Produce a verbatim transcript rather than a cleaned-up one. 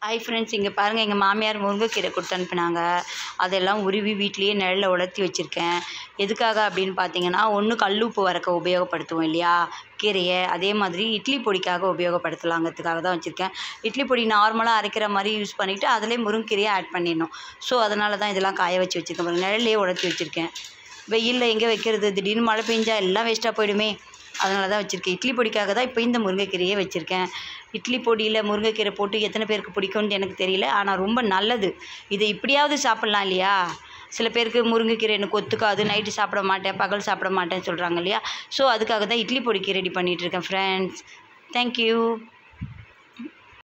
Hi friends, இங்கே பாருங்கள், எங்கள் மாமியார் முருங்கைக்கீரை கொடுத்து அனுப்பினாங்க. அதெல்லாம் உருவி வீட்லேயே நிழல்ல உலர்த்தி வச்சுருக்கேன். எதுக்காக அப்படின்னு பார்த்தீங்கன்னா, ஒன்று கல் உப்பு வறுக்க உபயோகப்படுத்துவோம் இல்லையா கீரையை, அதே மாதிரி இட்லி பொடிக்காக உபயோகப்படுத்தலாங்கிறதுக்காக தான் வச்சுருக்கேன். இட்லி பொடி நார்மலாக அரைக்கிற மாதிரி யூஸ் பண்ணிவிட்டு அதிலே முருங்கைக்கீரையை ஆட் பண்ணிடணும். ஸோ அதனால தான் இதெல்லாம் காய வச்சு வச்சுருக்கேன். பாருங்கள், நிழல்லையே உலர்த்தி வச்சுருக்கேன். வெயிலில் எங்கே வைக்கிறது, திடீர்னு மழை பெஞ்சா எல்லாம் வேஸ்ட்டாக போயிடுமே, அதனால தான் வச்சுருக்கேன். இட்லி பொடிக்காக தான் இப்போ இந்த முருங்கைக்கீரையே வச்சுருக்கேன். இட்லி பொடியில் முருங்கைக்கீரை போட்டு எத்தனை பேருக்கு பிடிக்கும்னு எனக்கு தெரியல, ஆனால் ரொம்ப நல்லது. இதை இப்படியாவது சாப்பிட்லாம் இல்லையா? சில பேருக்கு முருங்கைக்கீரை எனக்கு ஒத்துக்காது, நைட்டு சாப்பிட மாட்டேன், பகல் சாப்பிட மாட்டேன்னு சொல்கிறாங்க இல்லையா? ஸோ அதுக்காக தான் இட்லி பொடிக்கு ரெடி பண்ணிகிட்ருக்கேன் ஃப்ரெண்ட்ஸ். தேங்க்யூ.